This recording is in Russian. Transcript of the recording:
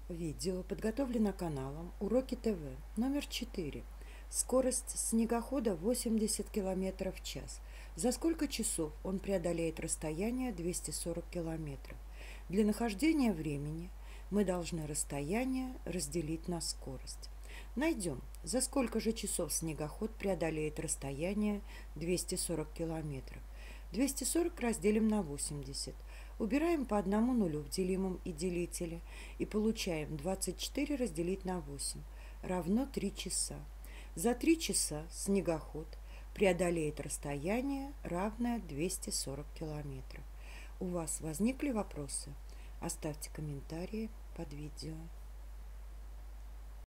Видео подготовлено каналом Уроки ТВ номер 4. Скорость снегохода 80 км в час. За сколько часов он преодолеет расстояние 240 км? Для нахождения времени мы должны расстояние разделить на скорость. Найдем, за сколько же часов снегоход преодолеет расстояние 240 км. 240 разделим на 80. Убираем по одному нулю в делимом и делителе и получаем 24 разделить на 8 равно 3 часа. За 3 часа снегоход преодолеет расстояние, равное 240 километров. У вас возникли вопросы? Оставьте комментарии под видео.